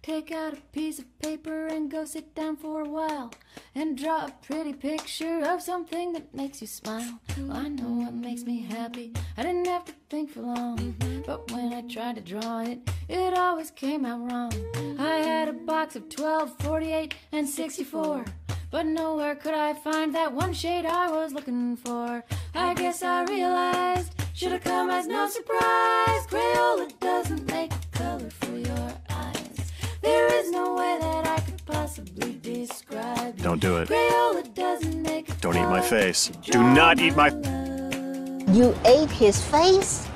Take out a piece of paper and go sit down for a while and draw a pretty picture of something that makes you smile. Well, I know what makes me happy. I didn't have to think for long, but when I tried to draw it, it always came out wrong. I had a box of 12, 48, and 64, but nowhere could I find that one shade I was looking for. I guess I realized, should've come as no surprise, Crayola doesn't make a color for your eyes. There is no way that I could possibly describe you. Don't do it. Crayola doesn't make a Don't eat my color face. to Do draw not my eat my... love. You ate his face?